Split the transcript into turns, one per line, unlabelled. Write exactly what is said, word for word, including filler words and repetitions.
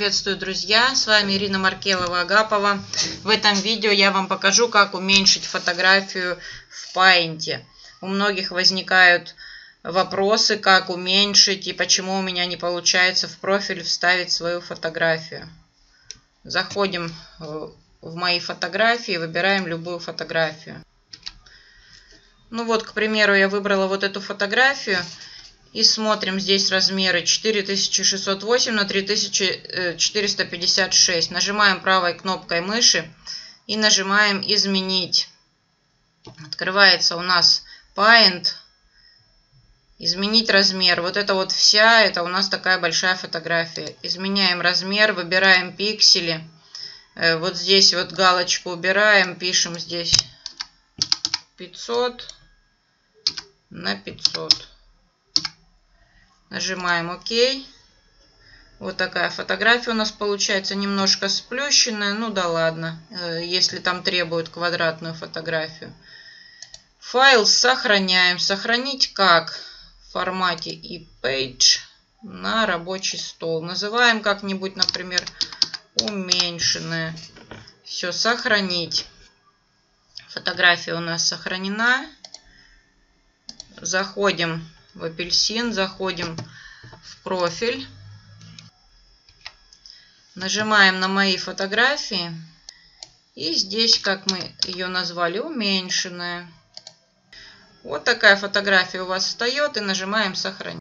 Приветствую, друзья! С вами Ирина Маркелова-Агапова. В этом видео я вам покажу, как уменьшить фотографию в Paint. У многих возникают вопросы, как уменьшить и почему у меня не получается в профиль вставить свою фотографию. Заходим в мои фотографии, выбираем любую фотографию. Ну вот, к примеру, я выбрала вот эту фотографию. И смотрим здесь размеры четыре тысячи шестьсот восемь на три тысячи четыреста пятьдесят шесть. Нажимаем правой кнопкой мыши и нажимаем «Изменить». Открывается у нас Paint. Изменить размер. Вот это вот вся, это у нас такая большая фотография. Изменяем размер, выбираем пиксели. Вот здесь вот галочку убираем, пишем здесь пятьсот на пятьсот. Нажимаем ОК. Вот такая фотография у нас получается, немножко сплющенная. Ну да ладно, если там требуют квадратную фотографию. Файл сохраняем. Сохранить как? В формате ePage на рабочий стол. Называем как-нибудь, например, уменьшенная. Все, сохранить. Фотография у нас сохранена. Заходим в апельсин, заходим в профиль, нажимаем на мои фотографии и здесь, как мы ее назвали, уменьшенная. Вот такая фотография у вас встает, и нажимаем сохранить.